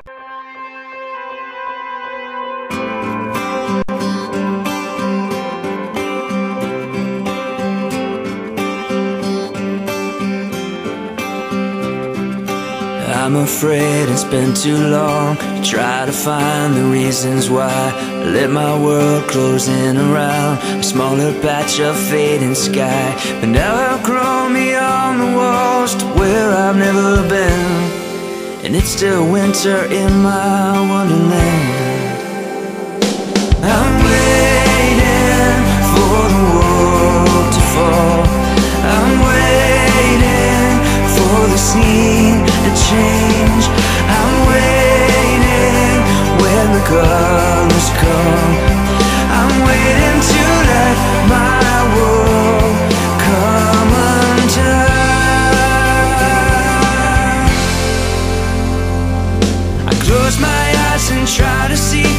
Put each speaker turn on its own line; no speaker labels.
I'm afraid it's been too long to try to find the reasons why I let my world close in around a smaller patch of fading sky. But now I've grown beyond the walls to where I've never been, and it's still winter in my wonderland. I'm waiting for the world to fall. I'm waiting for the scene to change. I'm waiting when the colors come. I'm waiting to let my world come undone. I close my eyes and try to see